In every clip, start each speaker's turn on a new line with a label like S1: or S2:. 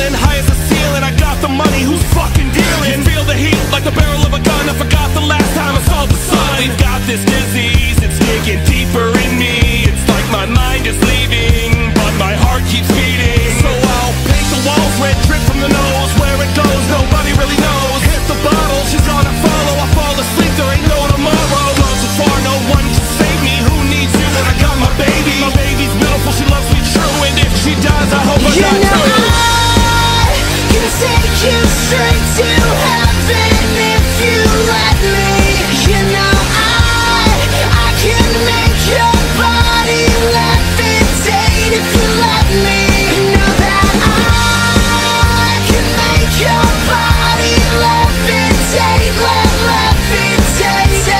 S1: feeling high as a ceiling. I got the money, who's fucking dealing? You feel the heat like the barrel of a gun. I forgot the last time I saw the sun. We've got this disease, it's digging deeper in me. It's like my mind is leaving, but my heart keeps beating. So I'll paint the walls, red drip from the nose. Where it goes, nobody really knows. Hit the bottle, she's gonna follow. I fall asleep, there ain't no tomorrow. Love so far, no one to save me. Who needs you when I got my baby? My baby's beautiful, she loves me true. And if she dies, I hope I die too.
S2: I can take you straight to heaven if you let me. You know I can make your body levitate if you let me. Know that I can make your body levitate, levitate.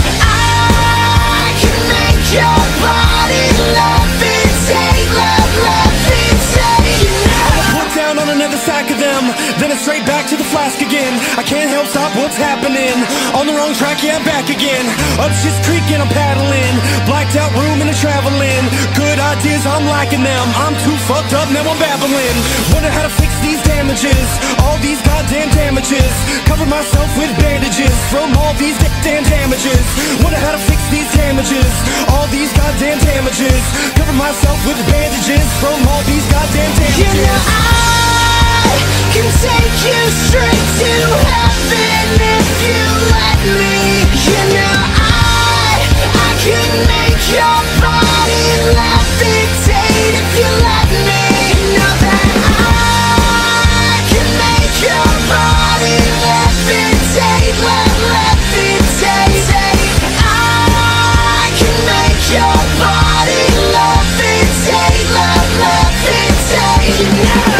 S2: I can make your body levitate, levitate. You know.
S3: Put down on another sack of them, then it's straight back to the flask again. I can't help stop what's happening. On the wrong track, yeah, I'm back again. Up shit's creek and I'm paddling. Blacked out room and I'm traveling. Good ideas, I'm liking them. I'm too fucked up, now I'm babbling. Wonder how to fix these damages, all these goddamn damages. Cover myself with bandages from all these damn damages. Wonder how to fix these damages, all these goddamn damages. Cover myself with bandages from all these goddamn damages.
S2: You know I can take you straight to heaven if you let me. You know I can make your body levitate if you let me. Know that I can make your body levitate, levitate. I can make your body levitate, levitate. You know.